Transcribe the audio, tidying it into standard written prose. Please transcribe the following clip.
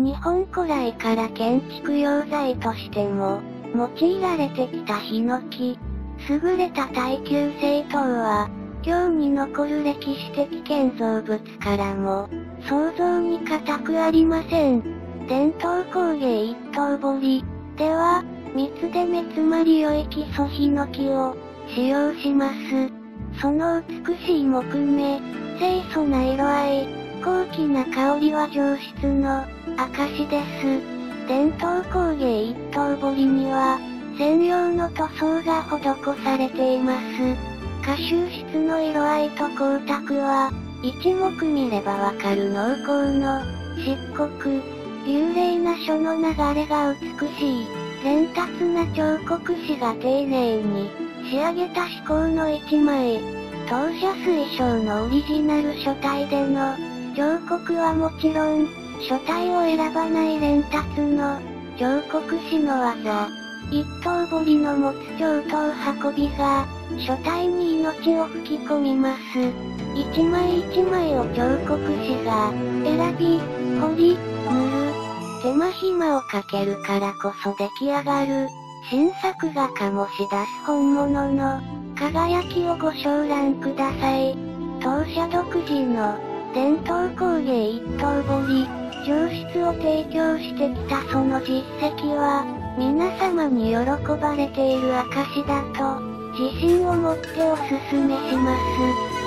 日本古来から建築用材としても、用いられてきたヒノキ。優れた耐久性等は、今日に残る歴史的建造物からも、想像に難くありません。伝統工芸一刀彫りでは、密で目詰まり良い基礎ヒノキを使用します。その美しい木目、清楚な色合い、高貴な香りは上質の証です。伝統工芸一刀彫りには、専用の塗装が施されています。過収質の色合いと光沢は、一目見ればわかる濃厚の漆黒。流麗な書の流れが美しい。連達な彫刻師が丁寧に仕上げた至高の一枚。当社推奨のオリジナル書体での彫刻はもちろん、書体を選ばない連達の彫刻師の技。一刀彫りの持つ上等運びが、書体に命を吹き込みます。一枚一枚を彫刻師が選び、彫り、塗る。手間暇をかけるからこそ出来上がる。新作が醸し出す本物の輝きをご賞覧ください。当社独自の伝統工芸一刀彫り、上質を提供してきたその実績は、皆様に喜ばれている証だと、自信を持ってお勧めします。